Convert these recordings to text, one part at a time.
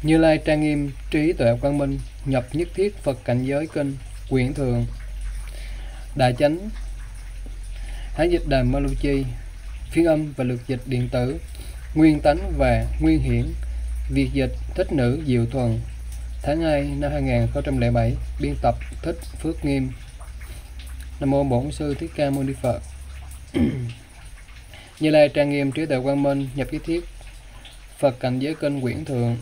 Như Lai trang nghiêm trí tuệ quang minh, nhập nhất thiết Phật cảnh giới kinh, quyển thượng. Đại chánh Hán dịch Đàm Ma Lu Chi, phiên âm và lược dịch điện tử, nguyên tánh và nguyên hiển, việt dịch Thích Nữ Diệu Thuần, tháng 2 năm 2007, biên tập Thích Phước Nghiêm. Nam mô Bổn Sư Thích Ca Mâu Ni Phật. Như Lai trang nghiêm trí tuệ quang minh, nhập nhất thiết Phật cảnh giới kinh, quyển thượng.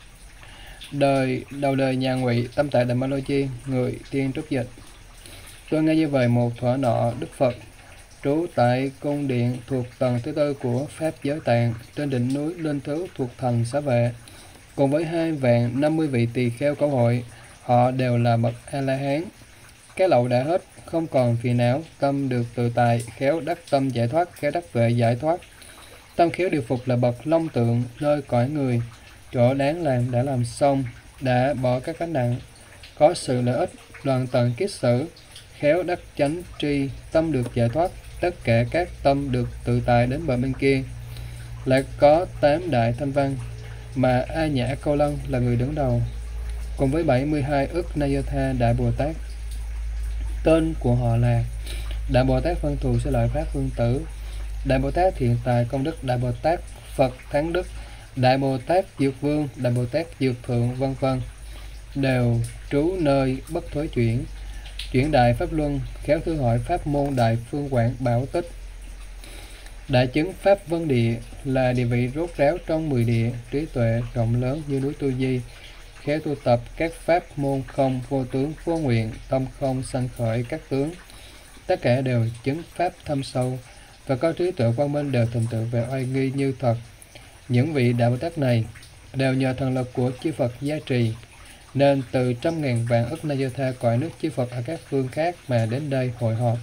Đầu đời nhà Ngụy, tâm tại Đàm Ma Lu Chi, người tiên trúc dịch. Tôi nghe như vậy, một thuở nọ, Đức Phật trú tại cung điện thuộc tầng thứ tư của Pháp Giới Tạng, trên đỉnh núi Linh Thứ thuộc thành Xá Vệ, cùng với 2.050 vị tỳ kheo câu hội. Họ đều là bậc A-la-hán. Cái lậu đã hết, không còn phiền não, tâm được tự tại, khéo đắc tâm giải thoát, khéo đắc tuệ giải thoát. Tâm khéo điều phục là bậc long tượng, nơi cõi người, chỗ đáng làm đã làm xong, đã bỏ các gánh nặng, có sự lợi ích, đoàn tận kiết sử, khéo đắc chánh tri, tâm được giải thoát, tất cả các tâm được tự tại đến bờ bên kia. Lại có 8 đại thanh văn, mà A Nhã Câu Lân là người đứng đầu, cùng với 72 ức Nayatha Đại Bồ Tát. Tên của họ là Đại Bồ Tát Văn Thù Sư Lợi Pháp Vương Tử, Đại Bồ Tát Thiện Tài Công Đức, Đại Bồ Tát Phật Thắng Đức, Đại Bồ Tát Dược Vương, Đại Bồ Tát Dược Thượng, vân vân, đều trú nơi bất thối chuyển, chuyển đại pháp luân, khéo thư hỏi pháp môn đại phương quảng bảo tích. Đại chứng pháp vân địa là địa vị rốt ráo trong 10 địa, trí tuệ rộng lớn như núi Tu Di, khéo tu tập các pháp môn không vô tướng vô nguyện, tâm không sanh khởi các tướng, tất cả đều chứng pháp thâm sâu và có trí tuệ quang minh, đều thành tựu về oai nghi như thật. Những vị Đại Bồ Tát này đều nhờ thần lực của chư Phật gia trì, nên từ 100.000 vạn ức Nayatha cõi nước chư Phật ở các phương khác mà đến đây hội họp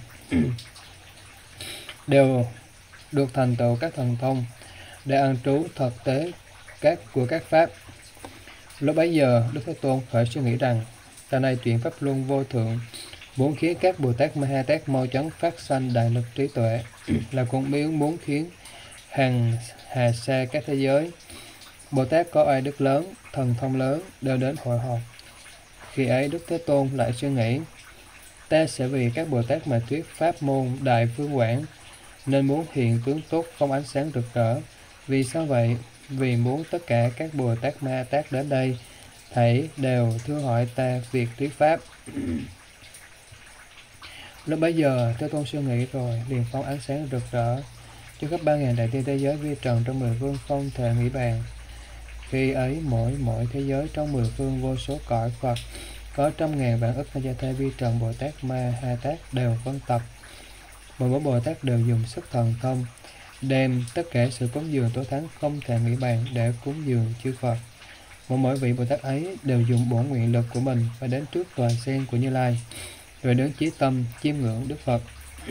đều được thành tựu các thần thông để an trú thực tế của các pháp. Lúc bấy giờ, Đức Thế Tôn khởi suy nghĩ rằng: ta nay chuyển pháp luân vô thượng, muốn khiến các Bồ Tát Ma Ha Tát mau chóng phát sanh đại lực trí tuệ, là cũng muốn khiến hằng hà xa các thế giới Bồ Tát có oai đức lớn, thần thông lớn đều đến hội họp. Khi ấy Đức Thế Tôn lại suy nghĩ: ta sẽ vì các Bồ Tát mà thuyết pháp môn đại phương quảng, nên muốn hiện tướng tốt không ánh sáng rực rỡ. Vì sao vậy? Vì muốn tất cả các Bồ Tát Ma Tát đến đây thảy đều thưa hỏi ta việc thuyết pháp. Lúc bấy giờ Thế Tôn suy nghĩ rồi liền phóng ánh sáng rực rỡ cho khắp 3.000 đại tiên thế giới vi trần trong 10 phương không thể nghĩ bàn. Khi ấy mỗi thế giới trong 10 phương vô số cõi Phật có 100.000 vạn ức Nayatha vi trần Bồ Tát Ma Ha Tát đều phân tập. Mỗi Bồ Tát đều dùng sức thần thông, đem tất cả sự cúng dường tối thắng không thể nghĩ bàn để cúng dường chư Phật. Mỗi vị Bồ Tát ấy đều dùng bổn nguyện lực của mình và đến trước tòa sen của Như Lai, rồi đến chí tâm chiêm ngưỡng Đức Phật.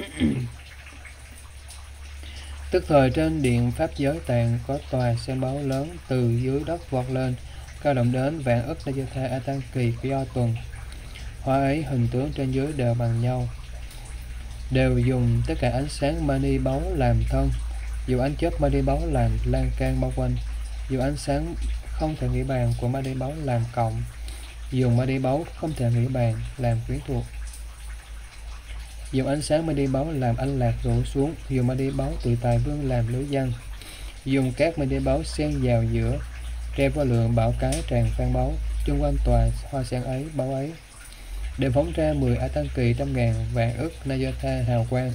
Tức thời trên điện Pháp Giới Tạng có tòa sen báu lớn từ dưới đất vọt lên, cao động đến vạn ức Nayatha A Tăng Kỳ do tuần. Hoa ấy hình tướng trên dưới đều bằng nhau, đều dùng tất cả ánh sáng mani báu làm thân, dùng ánh chớp mani báu làm lan can bao quanh, dùng ánh sáng không thể nghĩ bàn của mani báu làm cộng, dùng mani báu không thể nghĩ bàn làm quyến thuộc, dùng ánh sáng mani báu làm anh lạc rủ xuống, dùng mani báu tự tài vương làm lưới dân, dùng các mani báu xen vào giữa, treo vào lượng bảo cái tràn phan báu. Chung quanh tòa hoa sen ấy, báu ấy đều phóng ra 10 A Tăng Kỳ 100.000 vạn ức Nayatha hào quang.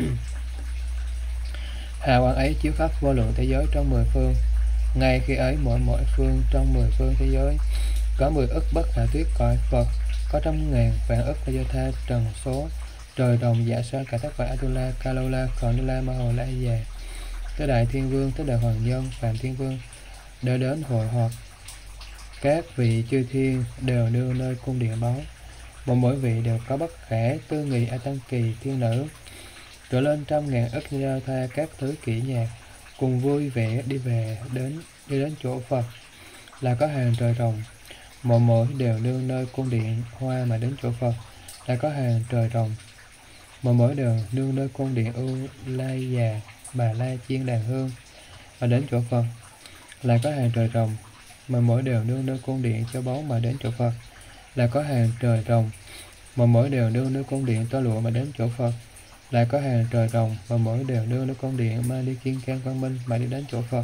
Hào quang ấy chiếu khắp vô lượng thế giới trong 10 phương. Ngay khi ấy mỗi phương trong 10 phương thế giới có 10 ức bất khả thuyết cõi Phật, có 100.000 vạn ức Nayatha trần số, trời đồng dạ sa cả tất cả Atula, Kalola, Khonula, Ma Hồ La Già, tới Đại Thiên Vương, tới Đại Hoàng Nhân, Phạm Thiên Vương đều đến hội họp. Các vị chư thiên đều đưa nơi cung điện báu, mỗi vị đều có bất khả tư nghị A Tăng Kỳ thiên nữ, trở lên 100.000 ức Nayatha các thứ kỹ nhạc, cùng vui vẻ đi đến chỗ Phật, là có hàng trời rồng. Mỗi đều nương nơi cung điện hoa mà đến chỗ Phật, là có hàng trời rồng. Mỗi đều nương nơi cung điện ưu lai già, bà la chiên đàn hương mà đến chỗ Phật, là có hàng trời rồng. mà mỗi đều nương nơi cung điện cho báu mà đến chỗ Phật, là có hàng trời rồng, mà mỗi đều nương nơi cung điện tơ lụa mà đến chỗ Phật, lại có hàng trời rồng, mà mỗi đều nương nơi cung điện ma đi kiên can quang minh mà đi đến chỗ Phật,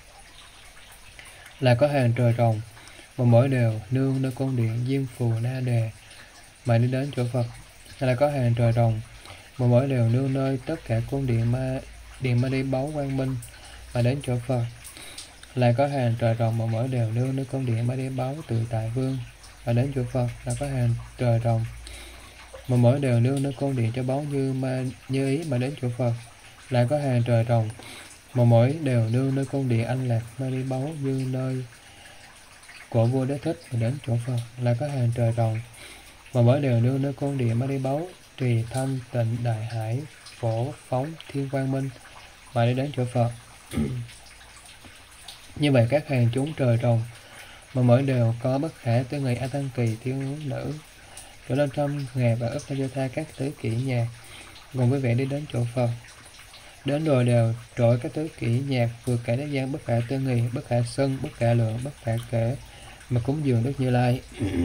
là có hàng trời rồng, mà mỗi đều nương nơi cung điện diêm phù na đề mà đi đến chỗ Phật, là có hàng trời rồng, mà mỗi đều nương nơi tất cả cung điện ma đi báu quang minh mà đến chỗ Phật, là có hàng trời rồng, mà mỗi đều nương nơi cung điện ma đi báu tự tại vương mà đến chỗ Phật, là có hàng trời rồng, mà mỗi đều nương nơi cung điện cho báu như ý mà đến chỗ Phật, lại có hàng trời rồng, mà mỗi đều nương nơi cung điện anh lạc ma đi báu như nơi của vua Đế Thích mà đến chỗ Phật, là có hàng trời rồng, mà mỗi đều nương nơi cung điện ma đi báu trì thanh tịnh đại hải phổ phóng thiên quang minh mà đi đến chỗ Phật. Như vậy các hàng chúng trời rồng mà mỗi đều có bất khả tư nghị a tăng kỳ thiên nữ trở lên trăm ngàn và ức na tha các tứ kỷ nhạc cùng quý vị đi đến chỗ Phật. Đến rồi đều trội các tứ kỷ nhạc vượt cả thế gian bất khả tư nghị, bất khả xưng, bất khả lượng, bất khả kể mà cúng dường Đức Như Lai.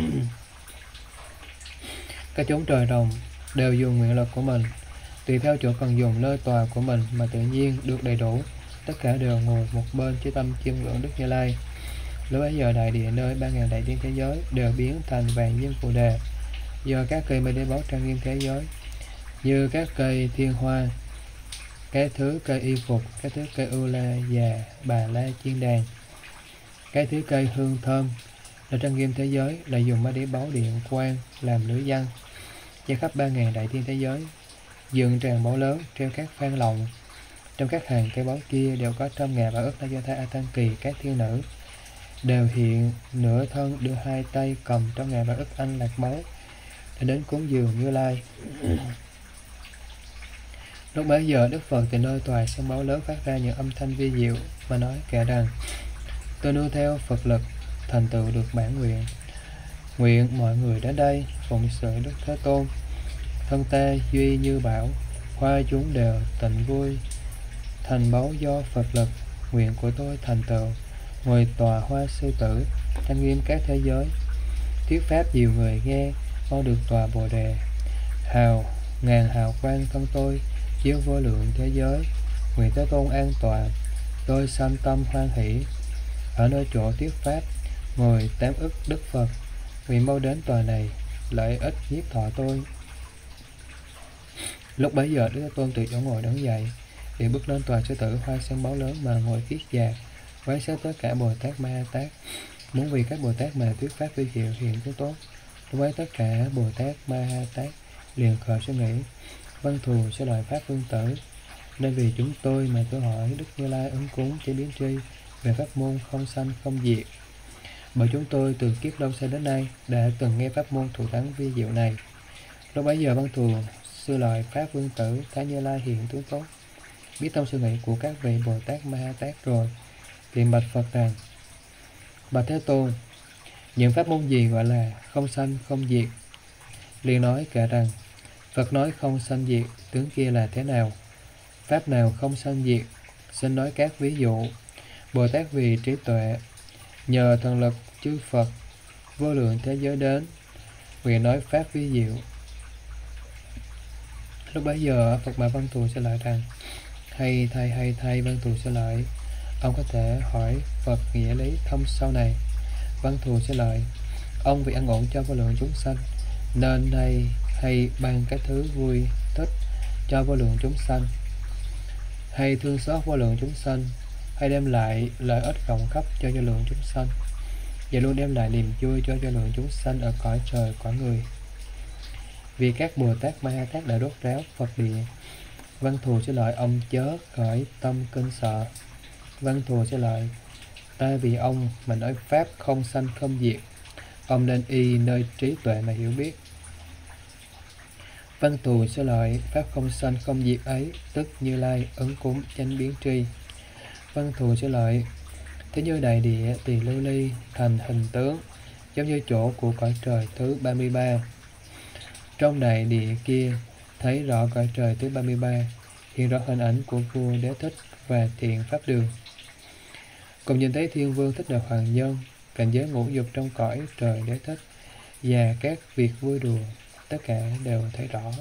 Các chúng trời rồng đều dùng nguyện lực của mình tùy theo chỗ cần dùng nơi tòa của mình mà tự nhiên được đầy đủ, tất cả đều ngồi một bên chí tâm chiêm ngưỡng Đức Như Lai. Lúc bấy giờ đại địa nơi 3.000 đại thiên thế giới đều biến thành vàng diêm phù đề, do các cây mây đế báu trang nghiêm thế giới, như các cây thiên hoa, cái thứ cây y phục, cái thứ cây ưu la già bà la chiên đàn, cái thứ cây hương thơm là trang nghiêm thế giới, là dùng mây đế báu điện quang làm lưới văn, che khắp 3.000 đại thiên thế giới, dựng tràng báu lớn treo các phan lồng. Trong các hàng cây báu kia đều có trăm ngàn và ức na tha a tăng kỳ các thiên nữ, đều hiện nửa thân đưa hai tay cầm trăm ngàn và ức anh lạc báu để đến cúng dường Như Lai. Lúc bấy giờ Đức Phật từ nơi tòa sân báu lớn phát ra những âm thanh vi diệu mà nói kể rằng: tôi nương theo Phật lực thành tựu được bản nguyện, nguyện mọi người đến đây phụng sự Đức Thế Tôn, thân ta duy như bảo, hoa chúng đều tịnh vui, thành báu do Phật lực, nguyện của tôi thành tựu, ngồi tòa hoa sư tử, trang nghiêm các thế giới, thuyết pháp nhiều người nghe, mau được tòa Bồ đề, ngàn hào quang thân tôi chiếu vô lượng thế giới, nguyện Thế Tôn an tọa, tôi sanh tâm hoan hỷ, ở nơi chỗ thuyết pháp ngồi 8 ức Đức Phật, nguyện mau đến tòa này, lợi ích nhiếp thọ tôi. Lúc bấy giờ Đức Thế Tôn từ chỗ ngồi đứng dậy, thì bước lên tòa sư tử hoa sân báu lớn mà ngồi kiết già, quán xét tất cả Bồ Tát Ma Ha Tát, muốn vì các Bồ Tát mà thuyết pháp vi diệu hiện thứ tốt. Lúc ấy tất cả Bồ Tát Ma Ha Tát liền khởi suy nghĩ: vâng thù sẽ đòi pháp vương tử, nên vì chúng tôi mà tôi hỏi Đức Như Lai ứng cúng chế biến tri về pháp môn không sanh không diệt. Bởi chúng tôi từ kiếp lâu xa đến nay đã từng nghe pháp môn thù thắng vi diệu này. Lúc bấy giờ văn thù sư lợi pháp vương tử Thái Như Lai hiện tướng tốt, biết tâm suy nghĩ của các vị Bồ Tát Ma Ha Tát rồi, thì bạch Phật rằng: bạch Thế Tôn, những pháp môn gì gọi là không sanh không diệt? Liền nói kể rằng: Phật nói không sanh diệt, tướng kia là thế nào? Pháp nào không sanh diệt? Xin nói các ví dụ. Bồ Tát vì trí tuệ, nhờ thần lực chư Phật vô lượng thế giới đến, nguyện nói pháp ví diệu. Lúc bấy giờ Phật bảo văn thù sẽ lợi rằng: hay thay văn thù sẽ lợi, ông có thể hỏi Phật nghĩa lý thông sau này. Văn thù sẽ lợi: ông vì ăn ổn cho vô lượng chúng sanh, nên hay ban cái thứ vui thích cho vô lượng chúng sanh, hay thương xót vô lượng chúng sanh, hay đem lại lợi ích rộng khắp cho vô lượng chúng sanh, và luôn đem lại niềm vui cho vô lượng chúng sanh ở cõi trời cõi người. Vì các Bồ Tát Ma Ha Tát đã đốt ráo Phật điện, văn thù sẽ lợi ông chớ khởi tâm kinh sợ. Văn thù sẽ lợi: ta vì ông mà nói pháp không sanh không diệt, ông nên y nơi trí tuệ mà hiểu biết. Văn thù sẽ lợi: pháp không sanh không diệt ấy, tức Như Lai ứng cúng chánh biến tri. Văn thù sẽ lợi: thế như đại địa tỳ lưu ly thành hình tướng, giống như chỗ của cõi trời thứ 33. Trong đại địa kia thấy rõ cõi trời thứ 33, hiện rõ hình ảnh của vua Đế Thích và thiện pháp đường. Cùng nhìn thấy Thiên Vương Thích Đạt Hoàng Nhân cảnh giới ngũ dục trong cõi trời đế thích và các việc vui đùa, tất cả đều thấy rõ.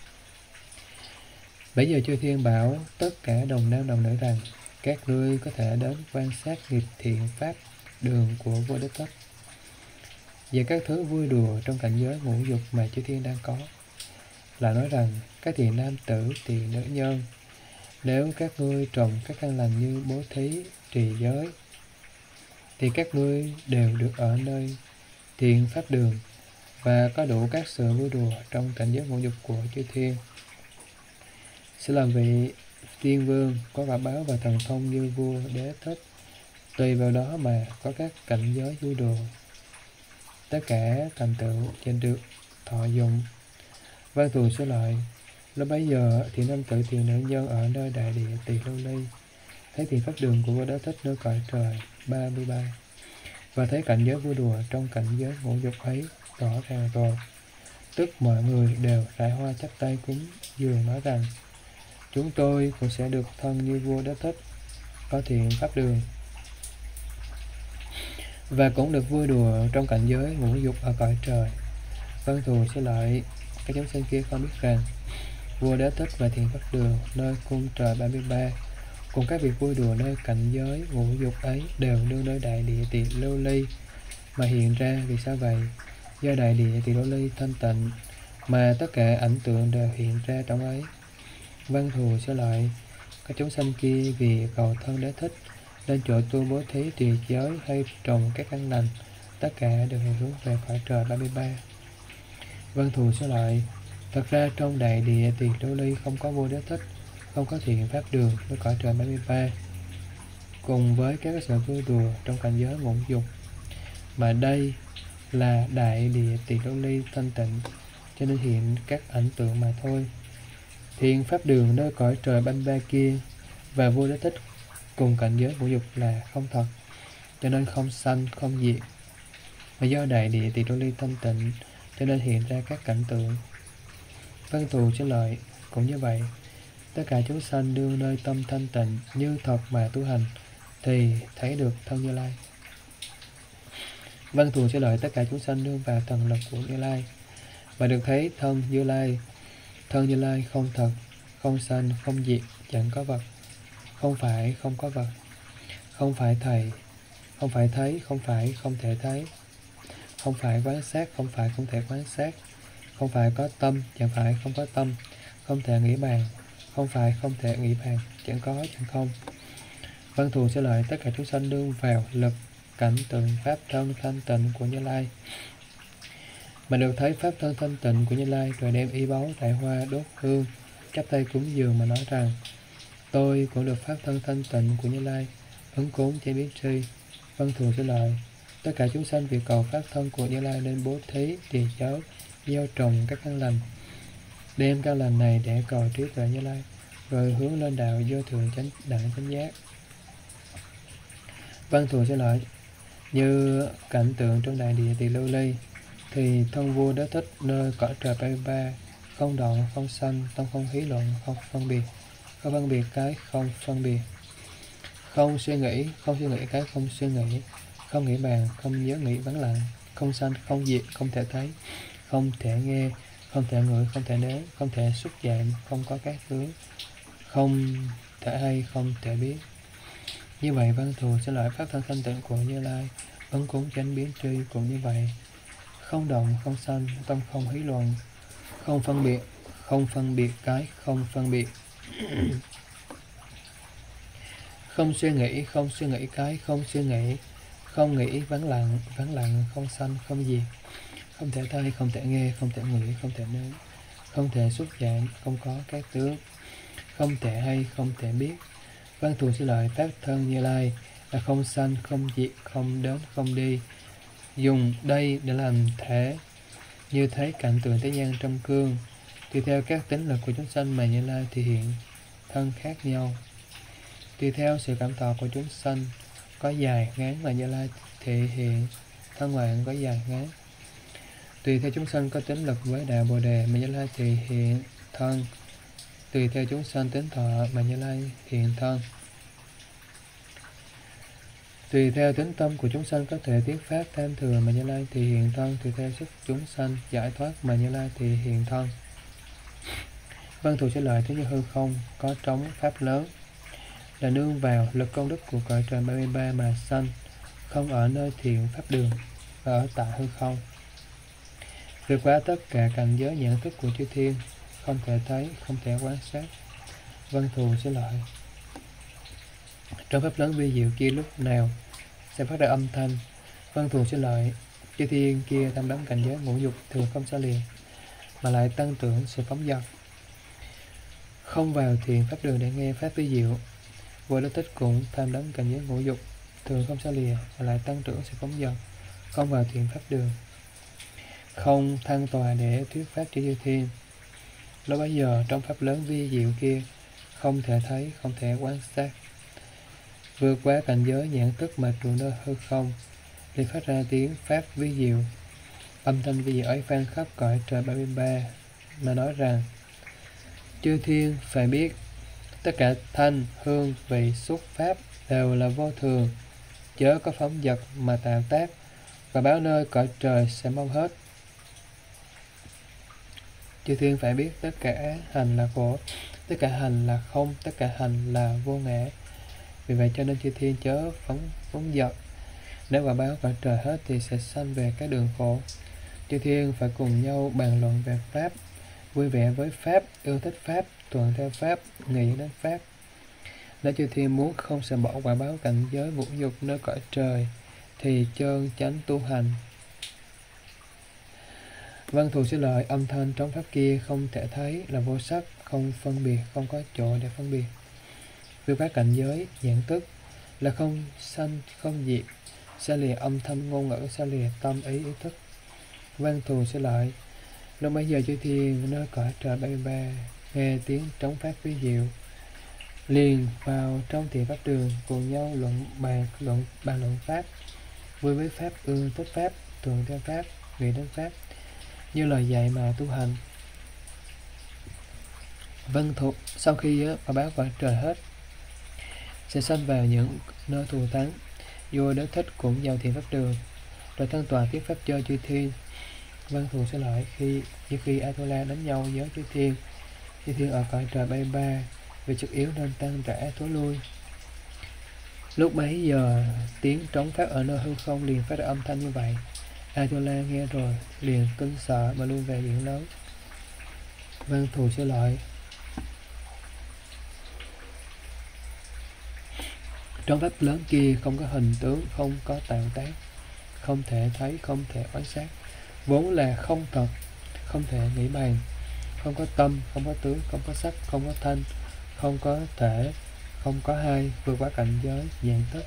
Bây giờ chư thiên bảo tất cả đồng nam đồng nữ rằng các ngươi có thể đến quan sát nghiệp thiện pháp đường của vua Đế Thích và các thứ vui đùa trong cảnh giới ngũ dục mà chư thiên đang có. Là nói rằng các thiện nam tử, thiện nữ nhân, nếu các ngươi trồng các căn lành như bố thí, trì giới, thì các ngươi đều được ở nơi thiện pháp đường và có đủ các sự vui đùa trong cảnh giới ngũ dục của chư thiên. Sẽ làm vị tiên vương có quả báo và thần thông như vua Đế Thích, tùy vào đó mà có các cảnh giới vui đùa, tất cả thành tựu trên được thọ dụng. Văn thù số lợi. Lúc bấy giờ thì nam tử thiện nữ nhân ở nơi đại địa Tỳ Lô Ly thấy thiện pháp đường của vua Đế Thích nơi cõi trời 33 và thấy cảnh giới vui đùa trong cảnh giới ngũ dục ấy rõ ràng rồi, tức mọi người đều rải hoa chắp tay cúng dường nói rằng chúng tôi cũng sẽ được thân như vua Đế Thích, có thiện pháp đường và cũng được vui đùa trong cảnh giới ngũ dục ở cõi trời. Vân thù sẽ lợi, các chúng sinh kia không biết rằng vua Đế Thích và thiện pháp đường nơi cung trời 33 cùng các việc vui đùa nơi cảnh giới ngũ dục ấy đều nương nơi đại địa Tỳ Lô Ly mà hiện ra. Vì sao vậy? Do đại địa Tỳ Lô Ly thanh tịnh mà tất cả ảnh tượng đều hiện ra trong ấy. Văn thù sẽ lợi, các chúng sanh kia vì cầu thân Đế Thích nên chỗ tu bố thí, trì giới hay trồng các căn lành, tất cả đều hướng về cõi trời 33. Văn thù sẽ lợi, thật ra trong đại địa Tỳ Lô Ly không có vua Đế Thích, không có thiện pháp đường với cõi trời 33, cùng với các sự vui đùa trong cảnh giới ngũ dục, mà đây là đại địa Tỳ Lô Ly thanh tịnh, cho nên hiện các ảnh tượng mà thôi. Thiện pháp đường nơi cõi trời 33 kia và vua Đế Thích cùng cảnh giới ngũ dục là không thật, cho nên không sanh không diệt, mà do đại địa Tỳ Lô Ly thanh tịnh cho nên hiện ra các cảnh tượng. Văn thù sẽ lợi, cũng như vậy, tất cả chúng sanh đương nơi tâm thanh tịnh như thật mà tu hành thì thấy được thân Như Lai. Văn thù sẽ lợi, tất cả chúng sanh đương vào thần lực của Như Lai và được thấy thân Như Lai. Thân Như Lai không thật, không sanh, không diệt, chẳng có vật, không phải không có vật, không phải thầy, không phải thấy, không phải không thể thấy, không phải quan sát, không phải không thể quan sát, không phải có tâm, chẳng phải không có tâm, không thể nghĩ bàn, không phải không thể nghĩ bàn, chẳng có, chẳng không. Văn thù sẽ lợi, tất cả chúng sanh đương vào lực cảnh tượng pháp thân thanh tịnh của Như Lai mà được thấy pháp thân thanh tịnh của Như Lai, rồi đem y báu đại hoa đốt hương chắp tay cúng dường mà nói rằng tôi cũng được pháp thân thanh tịnh của Như Lai, ứng cúng chế biến tri. Văn thù sẽ lợi, tất cả chúng sanh vì cầu pháp thân của Như Lai nên bố thí, trì giới, gieo trồng các căn lành, đem căn lành này để cầu trí tuệ Như Lai, rồi hướng lên đạo vô thượng chánh đẳng chánh giác. Văn thù sẽ lợi, như cảnh tượng trong đại địa Tỳ Lô Ly thì thân vua Đế Thích nơi cõi trời 33 không đoạn, không sanh, tâm không hí luận, không phân biệt, không phân biệt cái không phân biệt, không suy nghĩ cái không suy nghĩ, không nghĩ bàn, không nhớ nghĩ vắng lặng, không sanh, không diệt, không thể thấy, không thể nghe, không thể ngửi, không thể nếm, không thể xúc chạm, không có các tướng, không thể hay, không thể biết. Như vậy văn thù sẽ lợi pháp thân thanh tịnh của Như Lai, ứng cúng chánh biến tri cũng như vậy, không động, không sanh, tâm không hí luận, không phân biệt cái không phân biệt, không suy nghĩ cái không suy nghĩ, không nghĩ vắng lặng, không sanh, không diệt, không thể thấy, không thể nghe, không thể ngửi, không thể nếm, không thể xúc chạm, không có các tướng, không thể hay, không thể biết. Văn thù sẽ lợi pháp thân Như Lai là không sanh, không diệt, không đến, không đi. Dùng đây để làm thể như thấy cảnh tượng thế gian trong cương, tùy theo các tính lực của chúng sanh mà Như Lai thì hiện thân khác nhau. Tùy theo sự cảm thọ của chúng sanh có dài ngắn mà Như Lai thể hiện thân ngoạn có dài ngắn. Tùy theo chúng sanh có tính lực với đạo Bồ Đề mà Như Lai thì hiện thân. Tùy theo chúng sanh tính thọ mà Như Lai hiện thân. Tùy theo tính tâm của chúng sanh có thể thuyết pháp tham thừa mà Như Lai thì hiện thân, tùy theo sức chúng sanh giải thoát mà Như Lai thì hiện thân. Vân thù sẽ lợi thế như hư không có trống pháp lớn, là nương vào lực công đức của cõi trời 33 mà sanh, không ở nơi thiện pháp đường và ở tại hư không. Vượt qua tất cả cảnh giới nhận thức của chư thiên, không thể thấy, không thể quan sát. Vân thù sẽ lợi. Trong pháp lớn vi diệu kia lúc nào sẽ phát ra âm thanh vân thù sẽ lợi. Chư thiên kia tham đắm cảnh giới ngũ dục thường không xa lìa, mà lại tăng trưởng sự phóng dật, không vào thiện pháp đường để nghe pháp vi diệu. Vô Đế Thích cũng tham đắm cảnh giới ngũ dục thường không xa lìa, mà lại tăng trưởng sự phóng dật, không vào thiện pháp đường, không thăng tòa để thuyết pháp cho chư thiên. Lúc bấy giờ trong pháp lớn vi diệu kia, không thể thấy, không thể quan sát, vượt quá cảnh giới nhãn thức mà trụ nơi hư không, liền phát ra tiếng pháp vi diệu. Âm thanh vi diệu ấy vang khắp cõi trời 33 mà nói rằng: chư thiên phải biết tất cả thanh, hương, vị, xúc, pháp đều là vô thường, chớ có phóng dật mà tạo tác, và báo nơi cõi trời sẽ mau hết. Chư thiên phải biết tất cả hành là khổ, tất cả hành là không, tất cả hành là vô ngã. Vì vậy cho nên chư thiên chớ phóng dật. Nếu quả báo cõi trời hết thì sẽ sanh về các đường khổ. Chư thiên phải cùng nhau bàn luận về pháp, vui vẻ với pháp, yêu thích pháp, thuận theo pháp, nghĩ đến pháp. Nếu chư thiên muốn không sợ bỏ quả báo cảnh giới ngũ dục nơi cõi trời, thì chân chánh tu hành. Vân thù sẽ lợi. Âm thanh trong pháp kia không thể thấy, là vô sắc, không phân biệt, không có chỗ để phân biệt. Vượt qua cảnh giới nhãn tức, là không sanh, không diệt, xa lìa âm thanh ngôn ngữ, xa lìa tâm ý ý thức. Vân thù sẽ lợi. Lúc bấy giờ chư thiên nơi cõi trời 33 nghe tiếng trống pháp vi diệu, liền vào trong thiện pháp đường, cùng nhau bàn luận pháp, vui với pháp, ưa thích pháp, thuận theo pháp, nghĩ đến pháp, như lời dạy mà tu hành. Vân thù sau khi quả báo cõi trời hết, sẽ sanh vào những nơi thù thắng. Vua Đế Thích cũng vào thiện pháp đường, rồi thân tòa thuyết pháp cho chư thiên. Vân thù sẽ lợi. Như khi Atula đánh nhau với chư thiên ở cõi trời 33 vì chức yếu nên tăng rã thối lui. Lúc bấy giờ tiếng trống pháp ở nơi hư không liền phát ra âm thanh như vậy. Atula nghe rồi liền kinh sợ mà lui về biển lớn. Vân thù sẽ lợi. Trong pháp lớn kia không có hình tướng, không có tạo tác, không thể thấy, không thể quan sát, vốn là không thật, không thể nghĩ bàn, không có tâm, không có tướng, không có sắc, không có thanh, không có thể, không có hai, vượt qua cảnh giới dạng thức.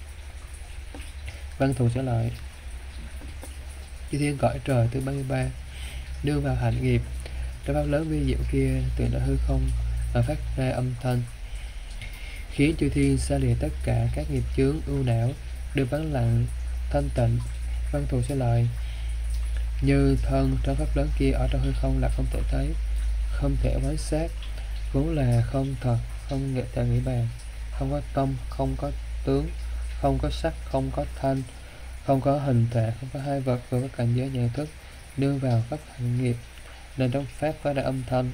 Vân thù sẽ lợi. Chư thiên cõi trời thứ 33 đưa vào hạnh nghiệp. Trong pháp lớn vi diệu kia, từ nơi hư không mà phát ra âm thanh, khiến chư thiên xa lìa tất cả các nghiệp chướng ưu não, được vắng lặng thanh tịnh. Vân thù sẽ lợi. Như thân trong pháp lớn kia ở trong hư không là không thể thấy, không thể quan sát, vốn là không thật, không thể nghĩ bàn, không có tâm, không có tướng, không có sắc, không có thanh, không có hình thể, không có hai vật, vừa có cảnh giới nhận thức, nương vào pháp hạnh nghiệp, nên trong pháp phát ra âm thanh.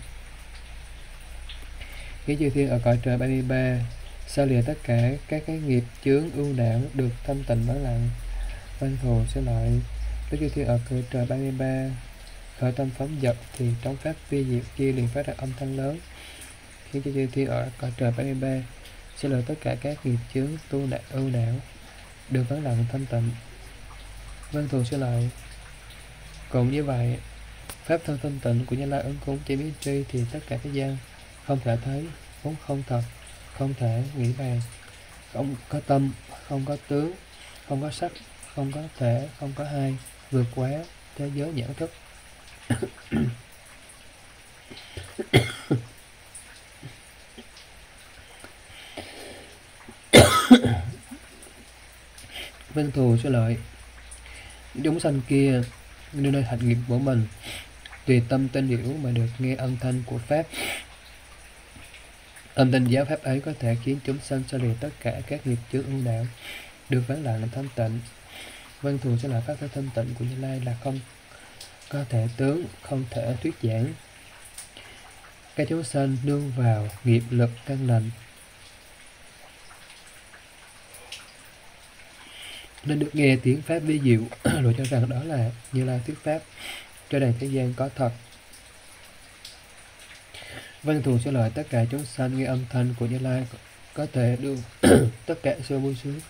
Khi chư thiên ở cõi trời 33 xa lìa tất cả các cái nghiệp chướng ưu não, được thanh tịnh vắng lặng. Vân thù sẽ lợi. Lúc chư thiên ở cõi trời 33 khởi tâm phóng dật, thì trong pháp vi diệu kia liền phát ra âm thanh lớn. Khi chư thiên ở cõi trời 33 sẽ lợi tất cả các nghiệp chướng ưu não, được vắng lặng thanh tịnh. Vân thù sẽ lợi. Cũng như vậy, pháp thân thanh tịnh của Như Lai ứng cúng chỉ biết tri, thì tất cả thế gian không thể thấy, vốn không thật, không thể nghĩ bàn, không có tâm, không có tướng, không có sắc, không có thể, không có hai, vượt quá thế giới nhãn thức. Vân thù sẽ lợi. Chúng sanh kia nơi nơi hạnh nghiệp của mình, tùy tâm tin hiểu mà được nghe âm thanh của pháp. Âm thanh giáo pháp ấy có thể khiến chúng sanh xa lìa tất cả các nghiệp chướng ưu não, được vắng lặng làm thanh tịnh. Vân thù sẽ lại pháp thân thanh tịnh của Như Lai là không có thể tướng, không thể thuyết giảng. Các chúng sanh nương vào nghiệp lực căn lành nên được nghe tiếng pháp vi diệu rồi cho rằng đó là Như Lai thuyết pháp cho đàn thế gian có thật. Vân thù sẽ lợi tất cả chúng sanh nghe âm thanh của Như Lai có thể được tất cả sự vui sướng.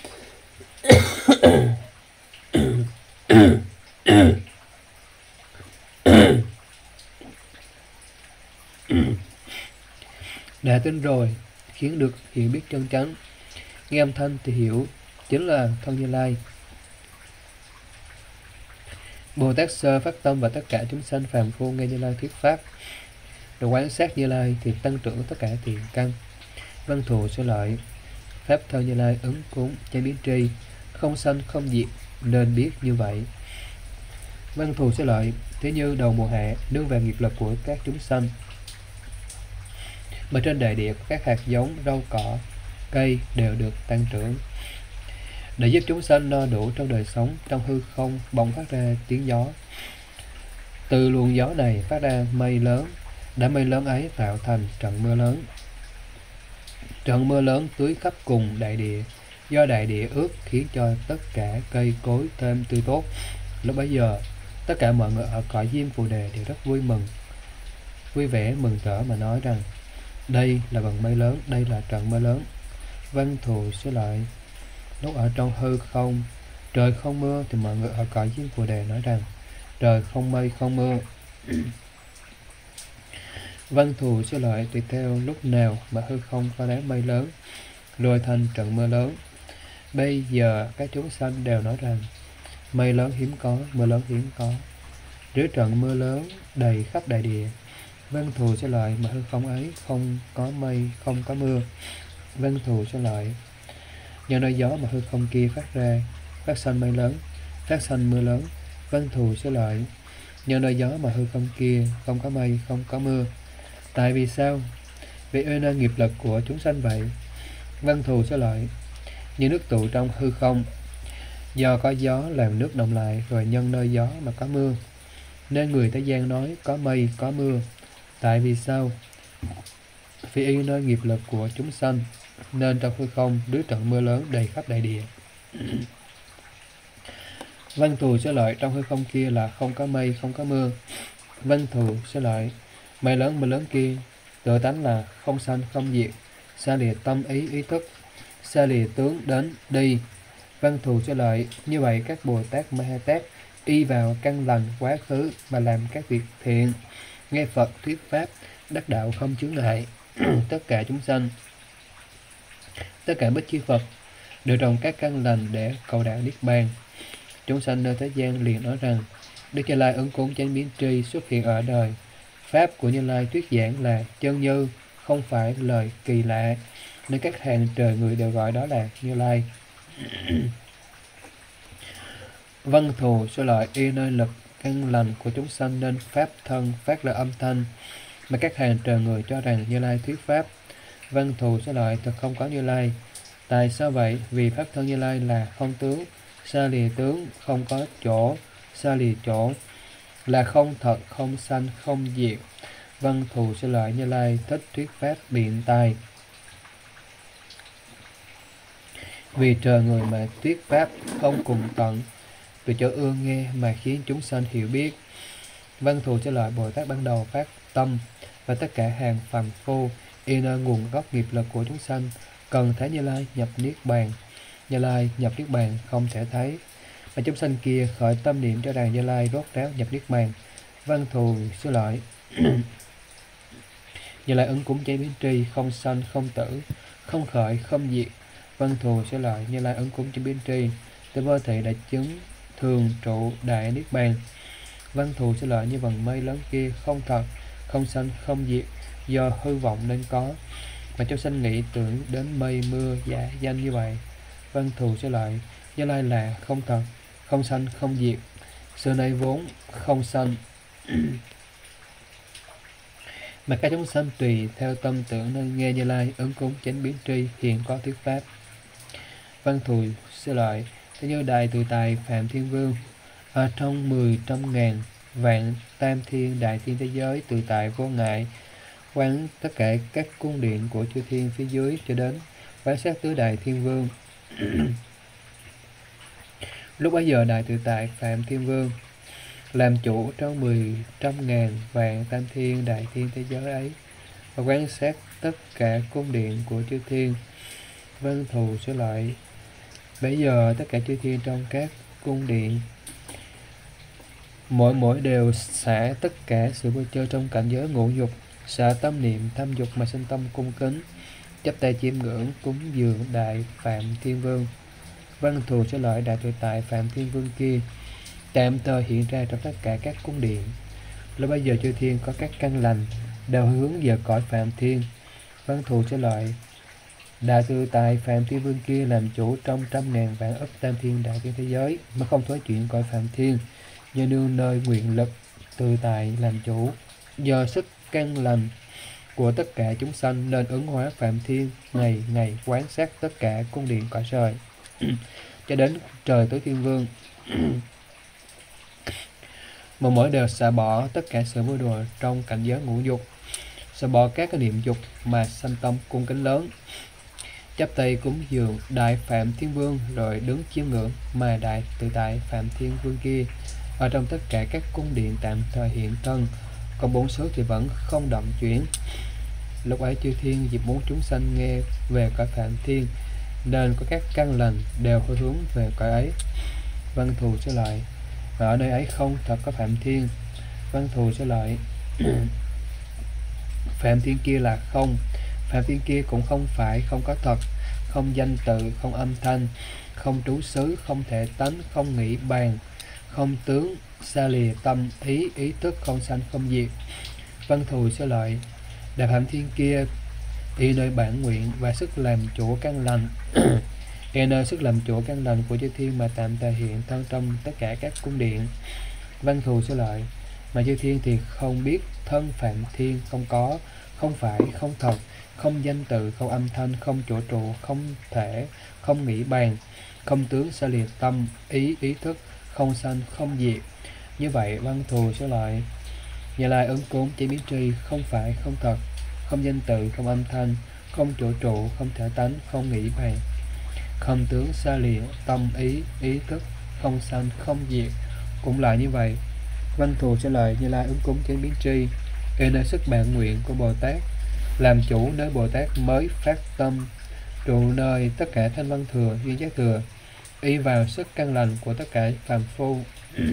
Đã tin rồi khiến được hiểu biết chân chánh. Nghe âm thanh thì hiểu chính là thân Như Lai. Bồ Tát Sơ phát tâm và tất cả chúng sanh phàm phu nghe Như Lai thuyết pháp, rồi quan sát Như Lai thì tăng trưởng tất cả thiện căn. Vân thù sẽ lợi pháp thân Như Lai ứng cúng chánh biến tri, không sanh không diệt, nên biết như vậy. Vân thù sẽ lợi thế như đầu mùa hạ nương vào nghiệp lực của các chúng sanh, mà trên đại địa các hạt giống rau cỏ cây đều được tăng trưởng, để giúp chúng sanh no đủ trong đời sống. Trong hư không bỗng phát ra tiếng gió, từ luồng gió này phát ra mây lớn, đã mây lớn ấy tạo thành trận mưa lớn. Trận mưa lớn tưới khắp cùng đại địa, do đại địa ướt khiến cho tất cả cây cối thêm tươi tốt. Lúc bấy giờ tất cả mọi người ở cõi Diêm Phù Đề đều rất vui vẻ mừng rỡ mà nói rằng đây là vầng mây lớn, đây là trận mưa lớn. Vân thù sẽ lợi lúc ở trong hư không trời không mưa thì mọi người ở cõi Diêm Phù Đề nói rằng trời không mây không mưa. Vân thù sẽ lợi tùy theo lúc nào mà hư không có đám mây lớn rồi thành trận mưa lớn. Bây giờ các chúng sanh đều nói rằng mây lớn hiếm có, mưa lớn hiếm có. Dưới trận mưa lớn đầy khắp đại địa, vân thù sẽ lợi mà hư không ấy không có mây, không có mưa. Vân thù sẽ lợi nhờ nơi gió mà hư không kia phát sanh mây lớn, phát sanh mưa lớn. Vân thù sẽ lợi nhờ nơi gió mà hư không kia không có mây, không có mưa. Tại vì sao? Vì nên nghiệp lực của chúng sanh vậy. Vân thù sẽ lợi như nước tụ trong hư không, do có gió làm nước động lại, rồi nhân nơi gió mà có mưa, nên người thế gian nói có mây có mưa. Tại vì sao? Vì y nơi nghiệp lực của chúng sanh, nên trong hư không dưới trận mưa lớn đầy khắp đại địa. Vân thù sẽ lợi trong hư không kia là không có mây, không có mưa. Vân thù sẽ lợi mây lớn mưa lớn kia tự tánh là không sanh không diệt, xa lìa tâm ý ý thức, xa lìa tướng đến đi. Vân thù sẽ lợi như vậy các Bồ Tát Ma Ha Tát y vào căn lành quá khứ mà làm các việc thiện, nghe Phật thuyết pháp đắc đạo không chướng ngại. Tất cả chúng sanh, tất cả bích chi Phật đều trồng các căn lành để cầu đạo niết bàn. Chúng sanh nơi thế gian liền nói rằng Đức Như Lai ứng cúng chánh biến tri xuất hiện ở đời. Pháp của Như Lai thuyết giảng là chân như, không phải lời kỳ lạ, nên các hàng trời người đều gọi đó là Như Lai. Vân thù sẽ lợi y nơi lực căn lành của chúng sanh nên pháp thân phát ra âm thanh, mà các hàng trời người cho rằng Như Lai thuyết pháp. Vân thù sẽ lợi thật không có Như Lai. Tại sao vậy? Vì pháp thân Như Lai là không tướng, xa lìa tướng, không có chỗ, xa lìa chỗ, là không thật, không sanh, không diệt. Vân thù sẽ lợi Như Lai thích thuyết pháp biện tài. Vì trời người mà thuyết pháp không cùng tận, từ chỗ ưa nghe mà khiến chúng sanh hiểu biết. Vân thù sẽ lợi Bồ Tát ban đầu phát tâm, và tất cả hàng phàm phu y nơi nguồn gốc nghiệp lực của chúng sanh cần thấy Như Lai nhập niết bàn. Như Lai nhập niết bàn không thể thấy, mà chúng sanh kia khởi tâm niệm cho rằng Như Lai rốt ráo nhập niết bàn. Vân thù sẽ lợi Như Lai ứng cúng chánh biến tri, không sanh không tử, không khởi không diệt. Vân thù sẽ lợi Như Lai ứng cúng chánh biến tri, từ vô thị đã chứng thường trụ đại niết bàn. Vân thù sẽ lợi như vầng mây lớn kia không thật, không sanh không diệt, do hư vọng nên có, mà chúng sanh nghĩ tưởng đến mây mưa giả danh như vậy. Vân thù sẽ lợi Như Lai là không thật, không sanh không diệt, xưa nay vốn không sanh. Mà các chúng sanh tùy theo tâm tưởng nên nghe Như Lai ứng cúng chánh biến tri hiện có thuyết pháp. Văn thù sư lợi, thế như Đại Tự Tại Phạm Thiên Vương, ở trong 10 trăm ngàn vạn tam thiên đại thiên thế giới tự tại vô ngại, quán tất cả các cung điện của chư thiên phía dưới cho đến quán sát tứ Đại Thiên Vương. Lúc bấy giờ Đại Tự Tại Phạm Thiên Vương làm chủ trong 10 trăm ngàn vạn tam thiên đại thiên thế giới ấy, và quan sát tất cả cung điện của chư thiên. Vân thù sư lợi, bây giờ tất cả chư thiên trong các cung điện mỗi đều xả tất cả sự vui chơi trong cảnh giới ngũ dục, xả tâm niệm tham dục mà sinh tâm cung kính, chắp tay chiêm ngưỡng cúng dường Đại Phạm Thiên Vương. Văn thù sư lợi, Đại Tự Tại Phạm Thiên Vương kia tạm thời hiện ra trong tất cả các cung điện. Lúc bây giờ chư thiên có các căn lành đều hướng về cõi Phạm Thiên. Văn thù sư lợi, Đại Tự Tại Phạm Thiên Vương kia làm chủ trong 100.000 vạn ức tam thiên đại thiên thế giới mà không thối chuyển cõi Phạm Thiên, như nương nơi nguyện lực tự tại làm chủ. Do sức căn lành của tất cả chúng sanh nên ứng hóa Phạm Thiên, ngày ngày quán sát tất cả cung điện cõi trời cho đến trời tối thiên vương. Mà mỗi đều xả bỏ tất cả sự vui đùa trong cảnh giới ngũ dục, xả bỏ các cái niệm dục mà sanh tâm cung kính lớn, chắp tay cúng dường Đại Phạm Thiên Vương, rồi đứng chiêm ngưỡng mà Đại Tự Tại Phạm Thiên Vương kia ở trong tất cả các cung điện tạm thời hiện thân, còn bốn số thì vẫn không động chuyển. Lúc ấy chư thiên dịp muốn chúng sanh nghe về cõi Phạm Thiên, nên có các căn lành đều có hướng về cõi ấy. Văn thù sư lợi, và ở nơi ấy không thật có Phạm Thiên. Văn thù sư lợi, Phạm Thiên kia là không, Phạm Thiên kia cũng không phải không có thật, không danh tự, không âm thanh, không trú xứ, không thể tánh, không nghĩ bàn, không tướng, xa lìa tâm ý, ý thức, không sanh không diệt. Văn thù sư lợi, Đại Phạm Thiên kia y nơi bản nguyện và sức làm chủ căn lành y nơi sức làm chủ căn lành của chư thiên mà tạm thời hiện thân trong tất cả các cung điện. Văn thù sư lợi, mà chư thiên thì không biết thân Phạm Thiên không có, không phải, không thật, không danh tự, không âm thanh, không chỗ trụ, không thể, không nghĩ bàn, không tướng, xa lìa tâm ý, ý thức, không sanh không diệt. Như vậy văn thù sư lợi, Như Lai ứng cúng chỉ biến tri, không phải, không thật, không danh tự, không âm thanh, không chỗ trụ, không thể tánh, không nghĩ bàn, không tướng, xa lìa tâm ý, ý thức, không sanh không diệt. Cũng lại như vậy, văn thù sẽ lời Như Lai ứng cúng chánh biến tri, y nơi sức bạn nguyện của Bồ Tát, làm chủ nơi Bồ Tát mới phát tâm, trụ nơi tất cả thanh văn thừa, duyên giác thừa, y vào sức căn lành của tất cả phàm phu.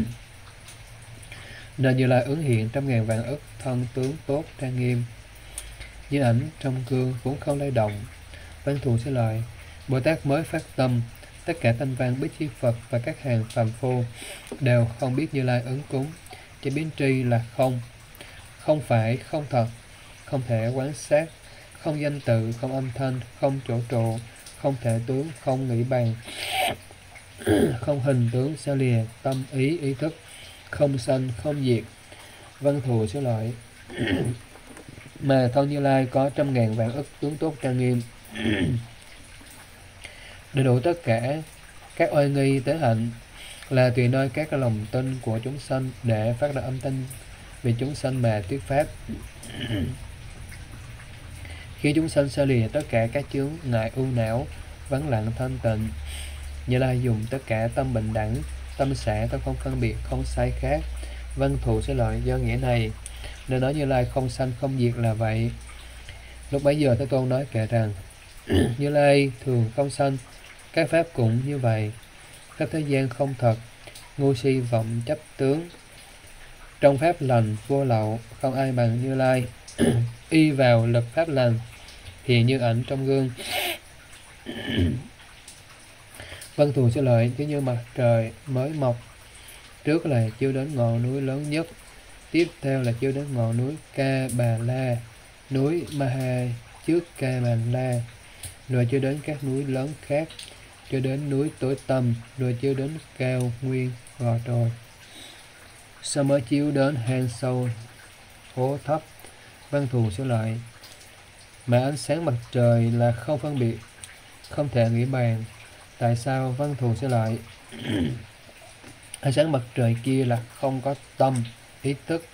Nên Như Lai ứng hiện 100.000 vạn ức thân tướng tốt trang nghiêm, như ảnh trong gương vốn không lay động. Văn thù sẽ lời Bồ Tát mới phát tâm, tất cả thanh văn bích chi Phật và các hàng phàm phu đều không biết Như Lai ứng cúng chỉ biến tri là không, không phải, không thật, không thể quán sát, không danh tự, không âm thanh, không chỗ trụ, không thể tướng, không nghĩ bàn, không hình tướng, xa lìa tâm ý, ý thức, không sanh không diệt. Văn thù số lợi mà thân Như Lai có 100.000 vạn ức tướng tốt trang nghiêm, đầy đủ tất cả các oai nghi tế hạnh, là tùy nơi các lòng tin của chúng sanh để phát ra âm thanh vì chúng sanh mà thuyết pháp. Khi chúng sanh xa lìa tất cả các chướng ngại ưu não, vắng lặng thanh tịnh, Như Lai dùng tất cả tâm bình đẳng, tâm xả, tâm không phân biệt, không sai khác. Văn thù sẽ lợi do nghĩa này nên nói Như Lai không sanh không diệt là vậy. Lúc bấy giờ Thế Tôn nói kể rằng Như Lai thường không sanh, các pháp cũng như vậy. Khắp thế gian không thật, ngu si vọng chấp tướng. Trong pháp lành vô lậu, không ai bằng Như Lai. Y vào lực pháp lành, hiện như ảnh trong gương. Vân thù sẽ lợi cứ như mặt trời mới mọc, trước là chiếu đến ngọn núi lớn nhất, tiếp theo là chiếu đến ngọn núi Ca Bà La, núi Maha trước Ca Bà La, rồi chiếu đến các núi lớn khác, cho đến núi Tối Tâm, rồi chiếu đến cao nguyên gò trồi, sau mới chiếu đến hang sâu hố thấp. Văn thù sẽ lợi mà ánh sáng mặt trời là không phân biệt, không thể nghĩ bàn, Tại sao vân thù sẽ lợi? Ánh sáng mặt trời kia là không có tâm, ý thức,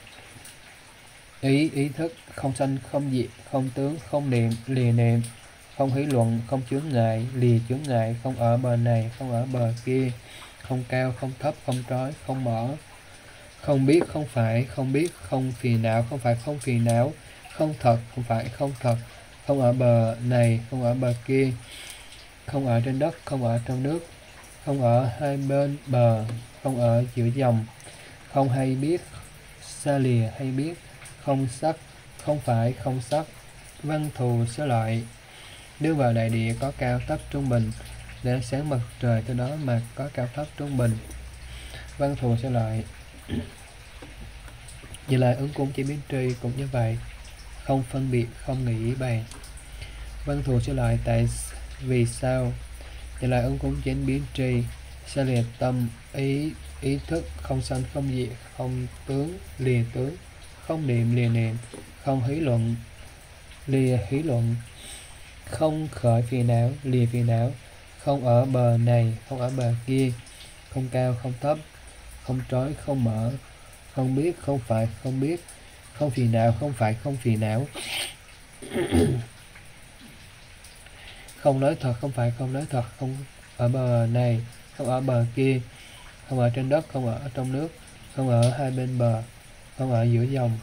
ý thức, không sanh không diệt, không tướng, không niệm, lìa niệm, không hí luận, không chướng ngại, lìa chướng ngại, không ở bờ này, không ở bờ kia, không cao, không thấp, không trói, không mở, không biết, không phải, không biết, không phiền não, không phải không phiền não, không thật, không phải không thật, không ở bờ này, không ở bờ kia, không ở trên đất, không ở trong nước, không ở hai bên bờ, không ở giữa dòng, không hay biết, xa lìa hay biết, không sắc, không phải không sắc, văn thù xá lợi. Đưa vào đại địa có cao thấp trung bình, để sáng mặt trời từ đó mà có cao thấp trung bình. Văn thù xá lợi. Như lai ứng cúng chỉ biến tri cũng như vậy, không phân biệt, không nghĩ bàn. Văn thù xá lợi. Tại vì sao? Như lai ứng cúng chánh biến tri, xa lìa tâm, ý thức, không sanh không diệt, không tướng lìa tướng, không niệm lìa niệm, không hí luận lìa hí luận, không khởi phiền não lìa phiền não, không ở bờ này, không ở bờ kia, không cao không thấp, không trói không mở, không biết không phải không biết, không phiền não không phải không phiền não, không nói thật không phải không nói thật, không ở bờ này, không ở bờ kia, không ở trên đất, không ở trong nước, không ở hai bên bờ, không ở giữa dòng,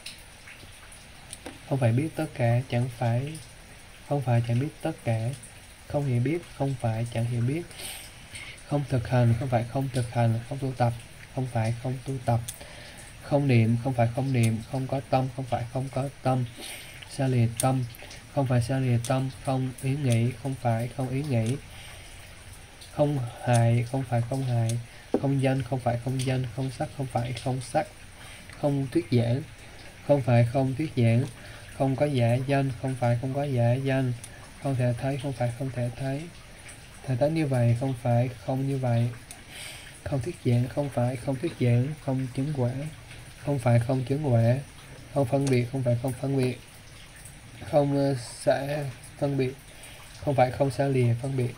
không phải biết tất cả, chẳng phải không phải chẳng biết tất cả, không hiểu biết không phải chẳng hiểu biết, không thực hành không phải không thực hành, không tu tập không phải không tu tập, không niệm không phải không niệm, không có tâm không phải không có tâm, xa lìa tâm không phải xa lìa tâm, không ý nghĩ không phải không ý nghĩ, không hại không phải không hại, không danh không phải không danh, không sắc không phải không sắc, không thuyết giảng không phải không thuyết giảng, không có giả danh không phải không có giả danh, không thể thấy không phải không thể thấy, thể thấy như vậy không phải không như vậy, không thuyết giảng không phải không thuyết giảng, không chứng quả không phải không chứng quả, không phân biệt không phải không phân biệt, không xả phân biệt không phải không xa lìa phân biệt.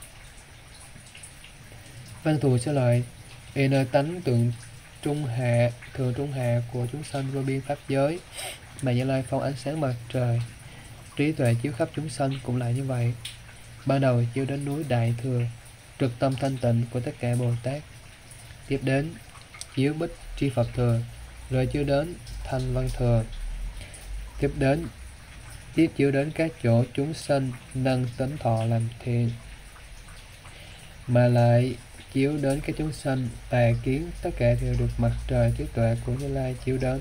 Văn thù sẽ lợi. Vì nơi tánh tượng trung hạ, thường trung hạ của chúng sanh vô biên pháp giới, mà Như Lai phong ánh sáng mặt trời, trí tuệ chiếu khắp chúng sanh cũng lại như vậy. Ban đầu chiếu đến núi Đại Thừa, trực tâm thanh tịnh của tất cả Bồ Tát. Tiếp đến chiếu Bích Tri Phật Thừa, rồi chiếu đến Thanh Văn Thừa. Tiếp chiếu đến các chỗ chúng sanh nâng tính thọ làm thiện, mà lại chiếu đến các chúng sanh tà kiến, tất cả đều được mặt trời trí tuệ của Như Lai chiếu đến.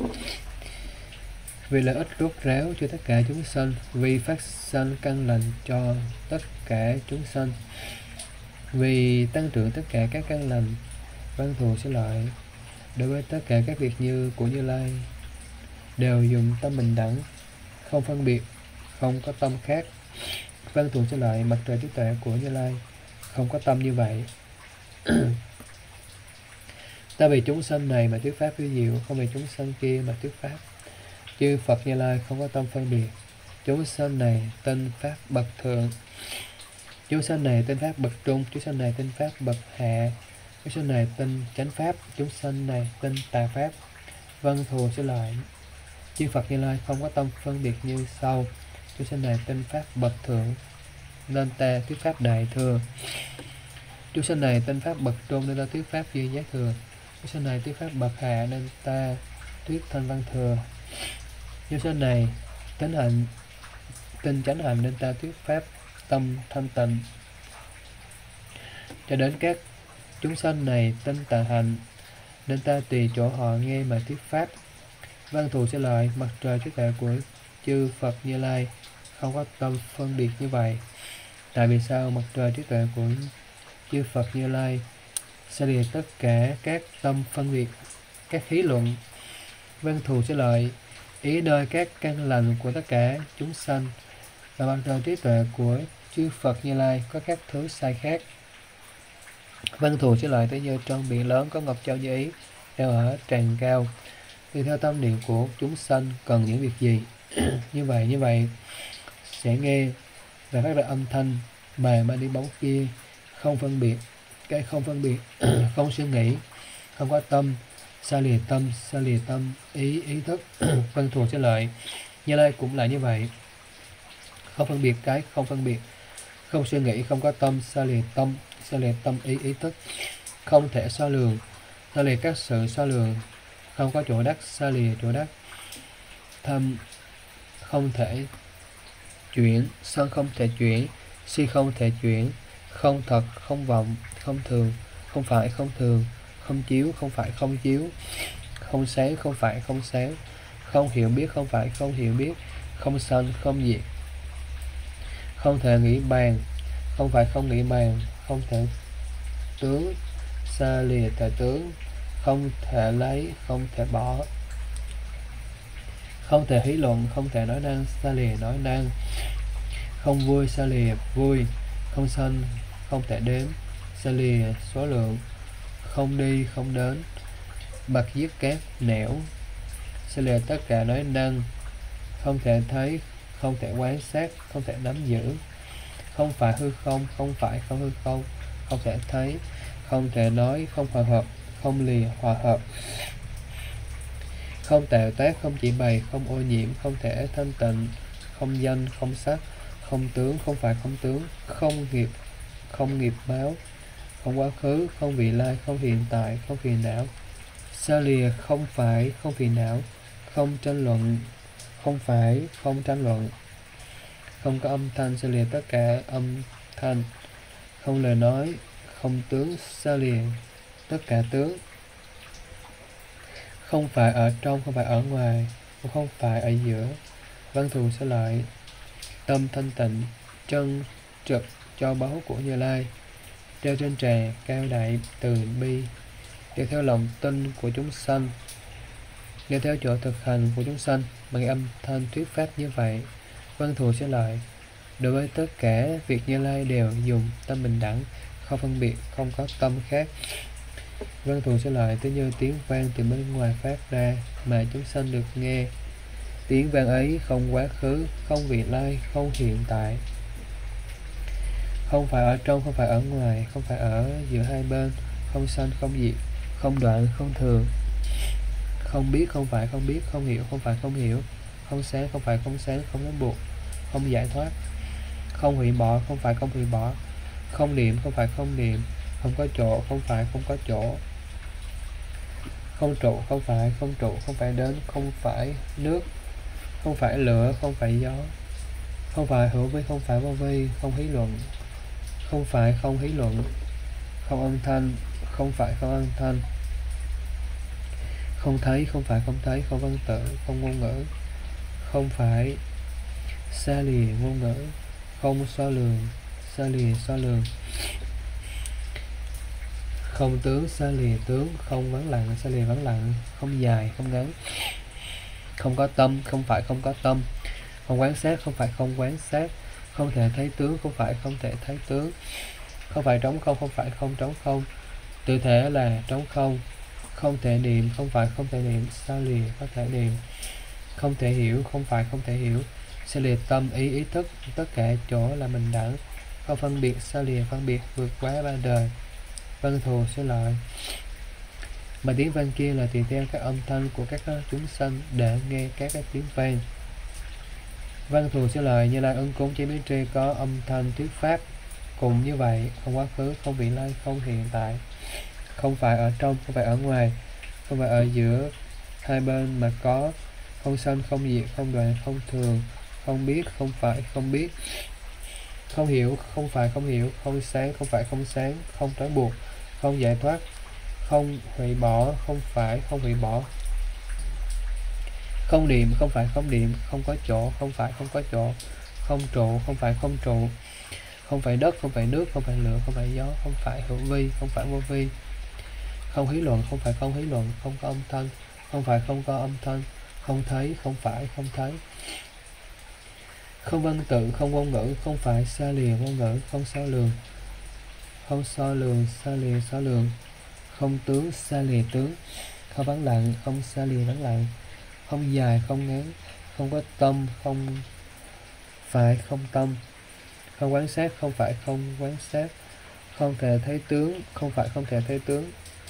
Vì lợi ích rốt ráo cho tất cả chúng sanh, vì phát sanh căn lành cho tất cả chúng sanh, vì tăng trưởng tất cả các căn lành, văn thù sẽ lợi. Đối với tất cả các việc như của Như Lai, đều dùng tâm bình đẳng, không phân biệt, không có tâm khác. Văn thù sẽ lợi mặt trời trí tuệ của Như Lai, không có tâm như vậy. Ta vì chúng sanh này mà thuyết pháp vi diệu, không vì chúng sanh kia mà thuyết pháp. Chư Phật Như Lai không có tâm phân biệt. Chúng sanh này tên pháp bậc thượng, chúng sanh này tên pháp bậc trung, chúng sanh này tên pháp bậc hạ, chúng sanh này tên chánh pháp, chúng sanh này tên tà pháp. Văn thù sẽ lợi. Chư Phật Như Lai không có tâm phân biệt như sau. Chúng sanh này tên pháp bậc thượng, nên ta thuyết pháp đại thừa. Chúng sanh này tên pháp bậc trung, nên ta thuyết pháp duy giác thừa. Chúng sanh này thuyết pháp bậc hạ, nên ta thuyết thanh văn thừa. Chúng sanh này tên chánh hạnh, nên ta thuyết pháp tâm thanh tịnh. Cho đến các chúng sanh này tên tà hạnh, nên ta tùy chỗ họ nghe mà thuyết pháp. Văn thù sẽ lợi. Mặt trời trí tuệ của chư Phật Như Lai không có tâm phân biệt như vậy. Tại vì sao? Mặt trời trí tuệ của chư Phật Như Lai sẽ lìa tất cả các tâm phân biệt, các khí luận. Văn thù sẽ lợi. Ý nơi các căn lành của tất cả chúng sanh, và mặt trời trí tuệ của chư Phật Như Lai có các thứ sai khác. Văn thù sẽ lợi. Tới như trong biển lớn có ngọc châu như ý đang ở tràn cao, tùy theo tâm niệm của chúng sanh cần những việc gì. như vậy sẽ nghe và phát ra âm thanh mà đi bóng kia, không phân biệt, cái không phân biệt, không suy nghĩ, không có tâm, xa lìa tâm, ý thức. Vân thù sẽ lợi. Như Lai cũng là như vậy, không phân biệt, cái không phân biệt, không suy nghĩ, không có tâm, xa lìa tâm, ý thức, không thể so lường, xa lìa các sự so lường, không có chỗ đắc, xa lìa chỗ đắc, thâm không thể chuyển, sân không thể chuyển, si không thể chuyển, không thật, không vọng, không thường, không phải không thường, không chiếu, không phải không chiếu, không sáng, không phải không sáng, không hiểu biết, không phải không hiểu biết, không sanh, không diệt, không thể nghĩ bàn, không phải không nghĩ bàn, không thể tướng, xa lìa thể tướng, không thể lấy, không thể bỏ, không thể hí luận, không thể nói năng, xa lìa nói năng, không vui, xa lìa vui, không sanh, không thể đếm, xa lìa số lượng, không đi, không đến, bạc giết cát nẻo, xa lìa tất cả nói năng, không thể thấy, không thể quan sát, không thể nắm giữ, không phải hư không, không phải không hư không, không thể thấy, không thể nói, không hòa hợp, không lìa hòa hợp, không tạo tác, không chỉ bày, không ô nhiễm, không thể thanh tịnh, không danh, không sắc, không tướng, không phải không tướng, không nghiệp báo, không quá khứ, không vị lai, không hiện tại, không phiền não, xa lìa không phải, không phiền não, không tranh luận, không phải, không tranh luận, không có âm thanh, xa lìa tất cả âm thanh, không lời nói, không tướng, xa lìa tất cả tướng, không phải ở trong, không phải ở ngoài, cũng không phải ở giữa. Văn thù sẽ lại tâm thanh tịnh, chân trực cho báu của Như Lai, treo trên trà, cao đại từ bi, đi theo lòng tin của chúng sanh, nghe theo chỗ thực hành của chúng sanh, mà nghe âm thanh thuyết pháp như vậy. Văn thù sẽ lại đối với tất cả việc Như Lai đều dùng tâm bình đẳng, không phân biệt, không có tâm khác. Văn thù sẽ lại tới như tiếng vang từ bên ngoài phát ra mà chúng sanh được nghe. Tiếng vang ấy không quá khứ, không vị lai, không hiện tại, không phải ở trong, không phải ở ngoài, không phải ở giữa hai bên, không sanh, không diệt, không đoạn, không thường, không biết, không phải không biết, không hiểu, không phải không hiểu, không sáng, không phải không sáng, không ràng buộc, không giải thoát, không hủy bỏ, không phải không hủy bỏ, không niệm, không phải không niệm, không có chỗ, không phải không có chỗ, không trụ, không phải không phải đến, không phải nước, không phải lửa, không phải gió, không phải hữu vi, không phải vô vi, không hí luận, không phải không hí luận, không âm thanh, không phải không âm thanh, không thấy, không phải không thấy, không văn tự, không ngôn ngữ, không phải xa lìa ngôn ngữ, không so lường, xa lìa so lường, không tướng, xa lìa tướng, không vắng lặng, xa lìa vắng lặng, không dài, không ngắn, không có tâm, không phải không có tâm, không quán sát, không phải không quán sát, không thể thấy tướng, không phải không thể thấy tướng, không phải trống không, không phải không trống không, tự thể là trống không, không thể niệm, không phải không thể niệm, xa lìa có thể niệm, không thể hiểu, không phải không thể hiểu, xa lìa tâm, ý thức, tất cả chỗ là bình đẳng, không phân biệt, xa lìa phân biệt, vượt quá ba đời. Văn thù sẽ lại mà tiếng vang kia là tùy theo các âm thanh của các chúng sanh để nghe các tiếng vang. Văn thù sẽ lời Như Lai ân cúng chế biến tri có âm thanh thuyết pháp cùng như vậy, không quá khứ, không vị lai, không hiện tại, không phải ở trong, không phải ở ngoài, không phải ở giữa hai bên mà có, không sanh, không diệt, không đoạn, không thường, không biết, không phải không biết, không hiểu, không phải không hiểu, không sáng, không phải không sáng, không trói buộc, không giải thoát, không hủy bỏ, không phải không hủy bỏ, không niệm, không phải không niệm, không có chỗ, không phải không có chỗ, không trụ, không phải không trụ, không phải đất, không phải nước, không phải lửa, không phải gió, không phải hữu vi, không phải vô vi, không hí luận, không phải không hí luận, không có âm thanh, không phải không có âm thanh, không thấy, không phải không thấy, không văn tự, không ngôn ngữ, không phải xa lìa ngôn ngữ, không so lường, không so lường, xa lìa so lường, không tướng, xa lìa tướng, không vắng lặng, không xa lìa vắng lặng, không dài, không ngắn, không có tâm, không phải không tâm, không quán sát, không phải không quán sát, không thể thấy tướng, không phải không thể thấy tướng.